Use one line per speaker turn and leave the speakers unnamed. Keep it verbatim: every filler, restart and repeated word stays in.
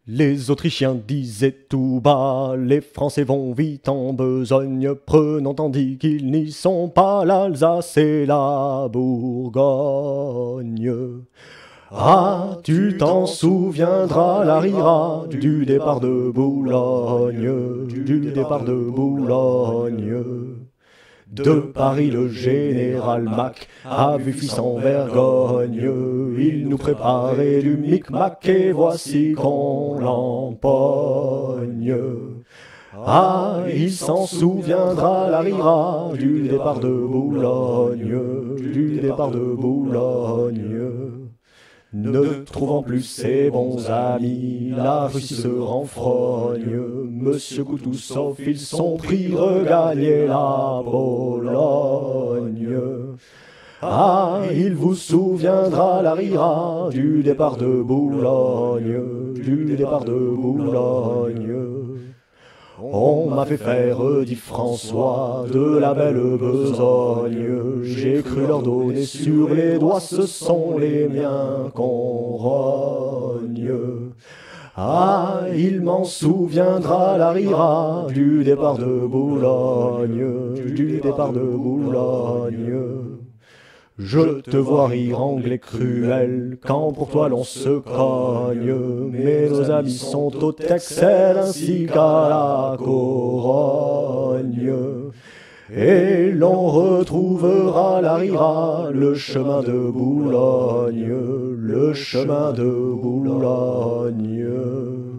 Les Autrichiens disaient tout bas, les Français vont vite en besogne, prenant tandis qu'ils n'y sont pas l'Alsace et la Bourgogne. Ah, tu t'en souviendras, la rira, du départ de Boulogne, du départ de Boulogne. De Paris, le général Mack a vu fils en vergogne. Il nous préparait du micmac et voici qu'on l'empogne. Ah, il s'en souviendra, la rira, du départ de Boulogne, du départ de Boulogne. Ne trouvant plus ses bons amis, la Russie se renfrogne. Monsieur Koutousov, ils sont pris regagner la Pologne. Ah, il vous souviendra, la rira, du départ de Boulogne, du départ de Boulogne. On m'a fait faire, dit François, de la belle besogne. J'ai cru leur donner sur les doigts, ce sont les miens qu'on rogne. Ah, il m'en souviendra, la rira, du départ de Boulogne, du départ de Boulogne. Je te vois rire anglais cruel, quand pour toi l'on se cogne. Mais nos amis sont au Texel ainsi qu'à la Corogne. Et l'on retrouvera, la rira, le chemin de Boulogne, le chemin de Boulogne.